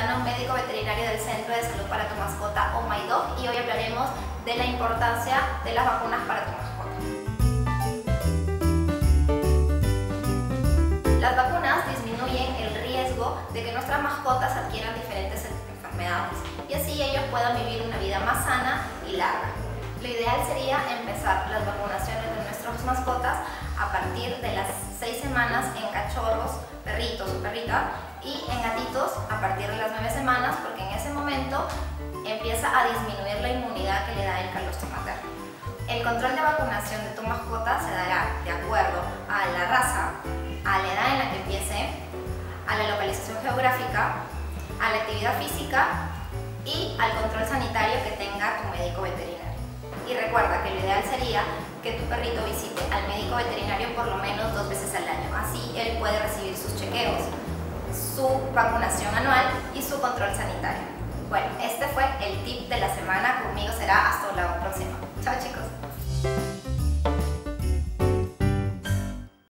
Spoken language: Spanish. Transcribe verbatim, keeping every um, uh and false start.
Ciudadano Médico Veterinario del Centro de Salud para tu Mascota, Oh My Dog, y hoy hablaremos de la importancia de las vacunas para tu mascota. Las vacunas disminuyen el riesgo de que nuestras mascotas adquieran diferentes enfermedades y así ellos puedan vivir una vida más sana y larga. Lo ideal sería empezar las vacunaciones de nuestras mascotas a partir de las seis semanas en cachorros, perritos o perritas, y en gatitos a partir de las nueve semanas, porque en ese momento empieza a disminuir la inmunidad que le da el calostro materno. El control de vacunación de tu mascota se dará de acuerdo a la raza, a la edad en la que empiece, a la localización geográfica, a la actividad física y al control sanitario que tenga tu médico veterinario. Y recuerda que lo ideal sería que tu perrito visite al médico veterinario por lo menos dos veces al año. Así él puede recibir sus chequeos, su vacunación anual y su control sanitario. Bueno, este fue el tip de la semana. Conmigo será hasta la próxima. Chao, chicos.